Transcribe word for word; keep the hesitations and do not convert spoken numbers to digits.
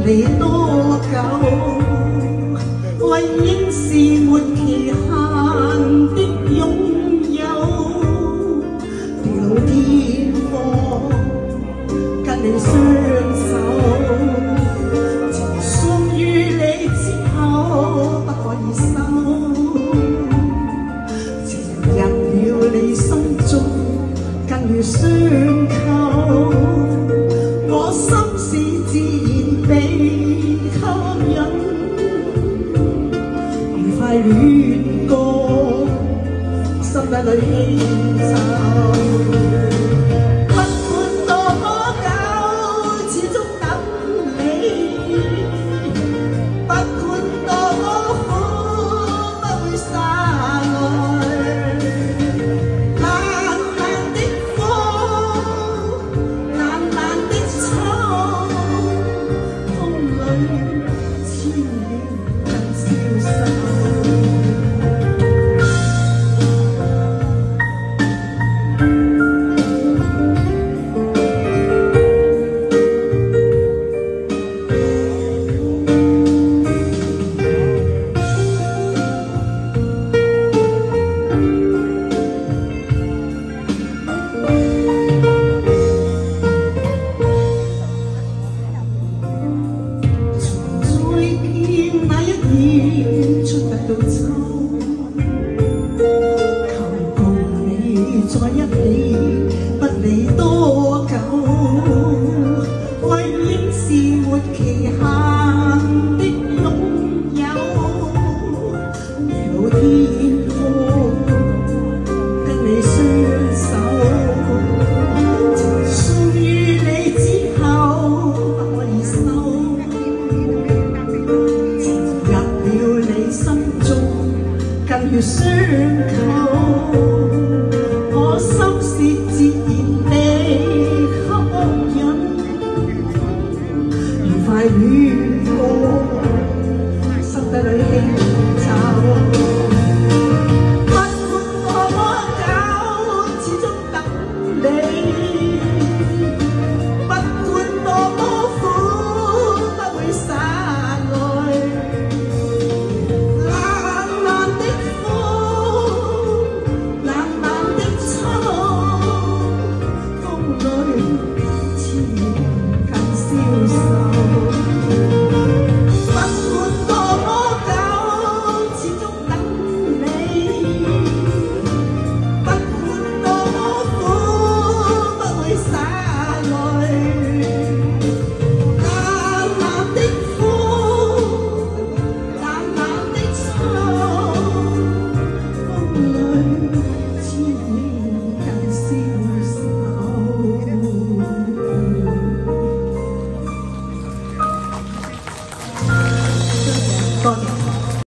离多久？为应是没期限的拥有，老天荒跟你相守，情信于你之后不可以收，情入了你心中更如傷扣，我心事自然被吸引。 快戀歌，心底裏輕奏。不管多麼久，始終等你。不管多麼苦，不會灑淚。冷冷的風，冷冷的秋，風裏千年更消失。 出得到秋，求共你在一起，不理多久。為應是沒期限的擁有，如老天空跟你相守，情信於你之後不可以收。 心中更如傷扣，我心事自然被吸引，愉快戀歌，心底裏輕奏。不管多麼久，始終等你；不管多麼苦，不會灑淚。 風裏